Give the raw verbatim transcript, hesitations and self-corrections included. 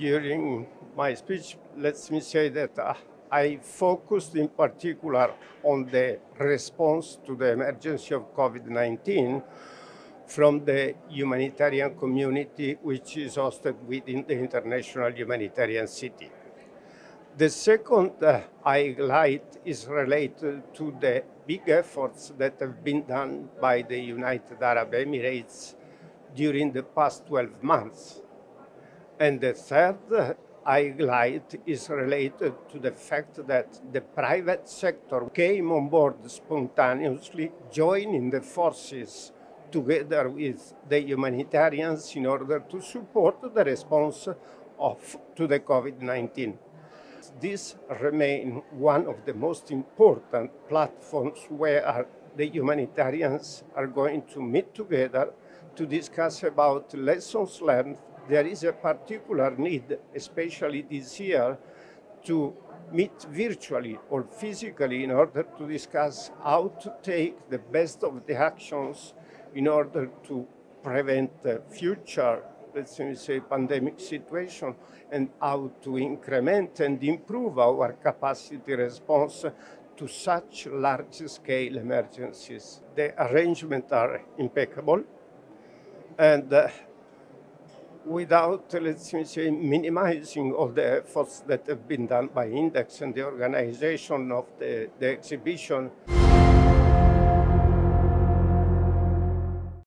During my speech, let me say that uh, I focused in particular on the response to the emergency of COVID nineteen from the humanitarian community, which is hosted within the International Humanitarian City. The second uh, highlight is related to the big efforts that have been done by the United Arab Emirates during the past twelve months. And the third uh, highlight is related to the fact that the private sector came on board spontaneously, joining the forces together with the humanitarians in order to support the response of, to the COVID nineteen. This remains one of the most important platforms where the humanitarians are going to meet together to discuss about lessons learned. There is a particular need, especially this year, to meet virtually or physically in order to discuss how to take the best of the actions in order to prevent the future, let's say, pandemic situation, and how to increment and improve our capacity response to such large-scale emergencies. The arrangements are impeccable, and uh, without, let's say, minimizing all the efforts that have been done by Index and the organization of the, the exhibition.